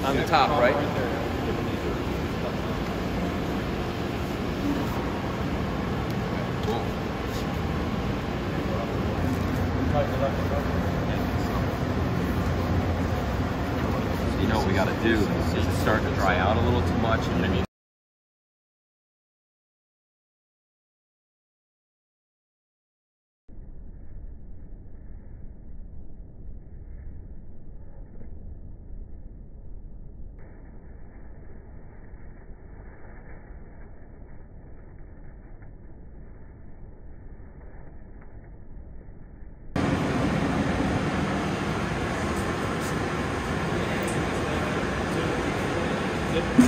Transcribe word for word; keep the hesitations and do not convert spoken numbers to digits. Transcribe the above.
on the top, right? Cool. So you know what we got to do is it's starting to dry out a little too much, and I mean. Yep.